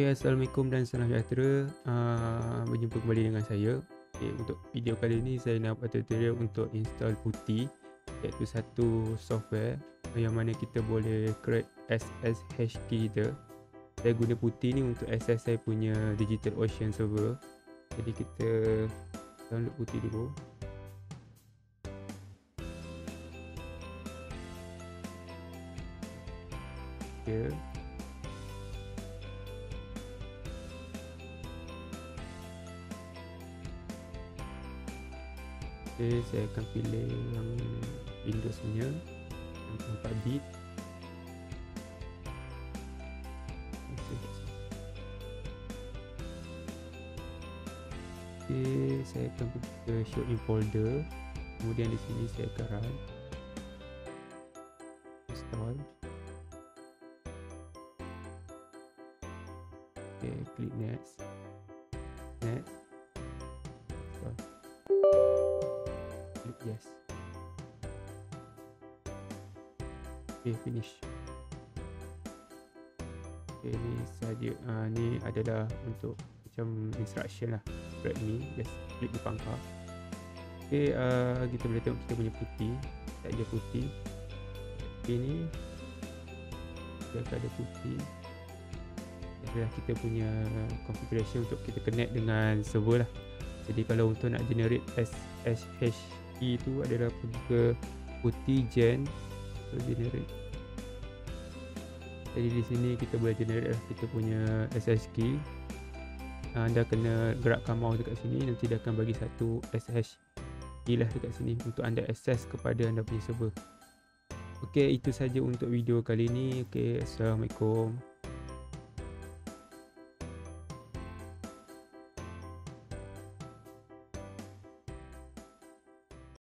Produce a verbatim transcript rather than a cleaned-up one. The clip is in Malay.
Okay, Assalamualaikum dan salam sejahtera. uh, Berjumpa kembali dengan saya. Okay, untuk video kali ini saya nak buat tutorial untuk install Putty, iaitu satu software yang mana kita boleh create S S H key kita. Saya guna Putty ni untuk access saya punya DigitalOcean server. Jadi kita download Putty dulu. Okay. Okay, saya akan pilih yang Windows punya yang empat bit. Okay, saya akan pergi ke show in folder. Kemudian di sini saya akan run install. Okay, klik next. Next. Install. Klik yes. Okay, finish. Okay, ni saja. Uh, ni adalah untuk macam instruction lah. Right ni, just klik di pangkal. Okay, uh, kita boleh tengok kita punya Putty. Tak ada Putty. Okay, ni kita ada Putty. Adalah kita punya configuration untuk kita connect dengan server lah. Jadi kalau untuk nak generate S S H key tu adalah pergi ke Putty gen so generate. Jadi di sini kita boleh generate lah kita punya S S H key. Anda kena gerakkan mouse dekat sini, nanti dia akan bagi satu S S H key lah dekat sini untuk anda access kepada anda punya server. Okey, itu saja untuk video kali ini. Okey, Assalamualaikum.